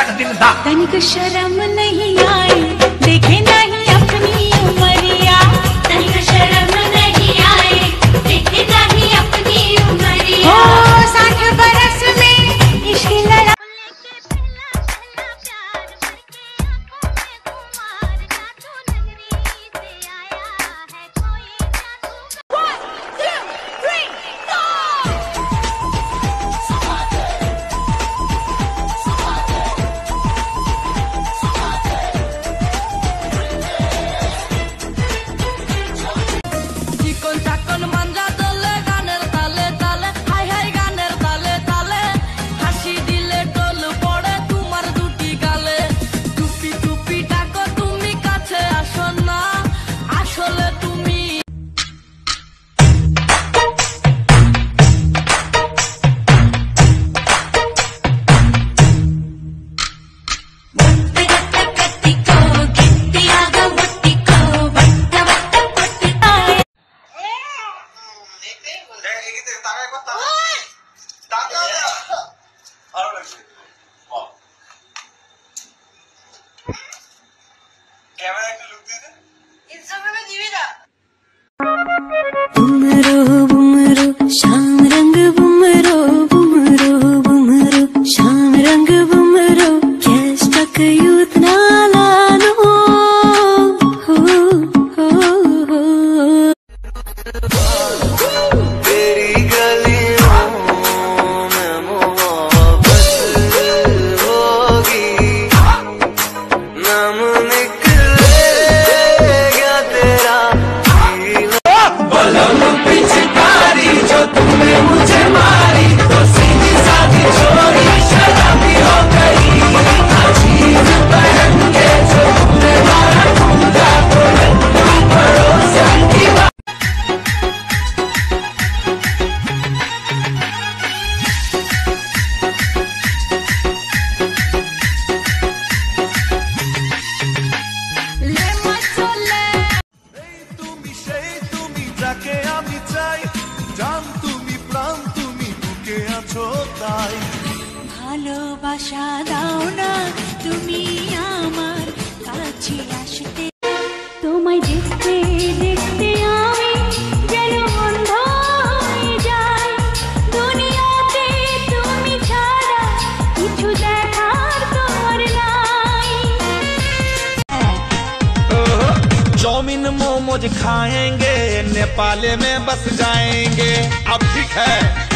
दिलदार। तनिक शर्म नहीं आई, देखे नहीं अपनी उमरिया। तनिक शर्म नहीं आई, देखे नहीं अपनी उमरिया। 60 बरस में इश्क लड़ा बुमरो बुमरो शाम रंग बुमरो बुमरो बुमरो शाम रंग बुमरो कैस तक यूथ नालानो हो तेरी गलियों में मोहब्बत होगी, नाम निकलेगा तेरा। बलम पिचकारी जो तुमने मुझे मारी, तो सीधी साधी छोरी शराबी हो गई। अजीब पहन के जो तुमने मारा ठुमका, तो पड़ोसन की बात। যাকে আমি চাই, জান তুমি প্রাণ তুমি বুকে আছো তাই। ভালোবাসা দাও না তুমি আমার কাছে আসতে। তোমায় দেখতে দেখতে আমি যেন অন্ধ হয়ে যাই। দুনিয়াতে তুমি ছাড়া কিছু দেখার তোর নাই। चाउमीन मोमोज खाएंगे, नेपाल में बस जाएंगे। अब ठीक है।